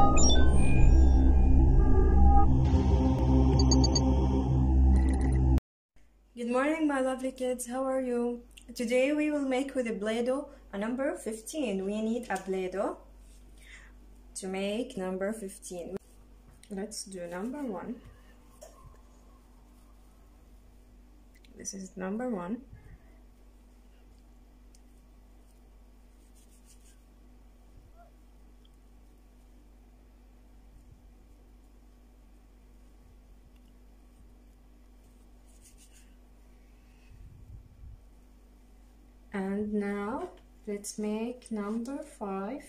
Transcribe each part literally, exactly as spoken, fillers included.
Good morning, my lovely kids. How are you? Today we will make with a Play-Doh a number fifteen. We need a Play-Doh to make number fifteen. Let's do number one. This is number one. And now let's make number five.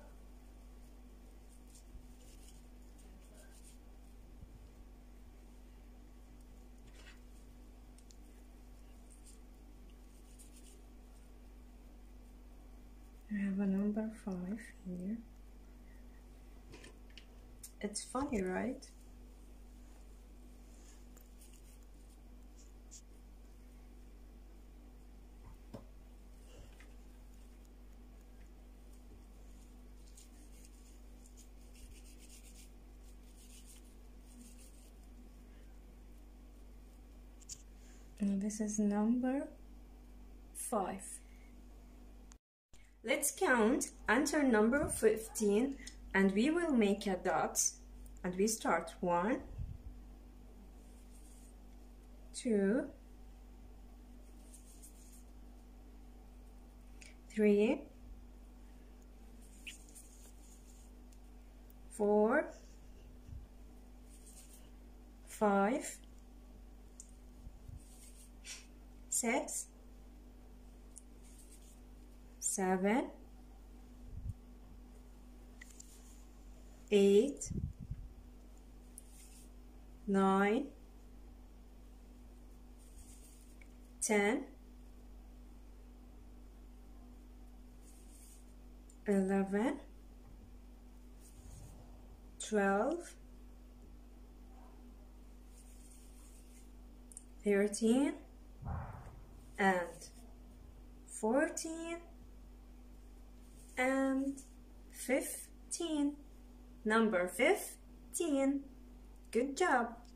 I have a number five here. It's funny, right? And this is number five. Let's count until number fifteen and we will make a dot, and we start one, two, three, four, five, six, seven, eight, nine, ten, eleven, twelve, thirteen, and fourteen, and fifteen. Number fifteen. Good job.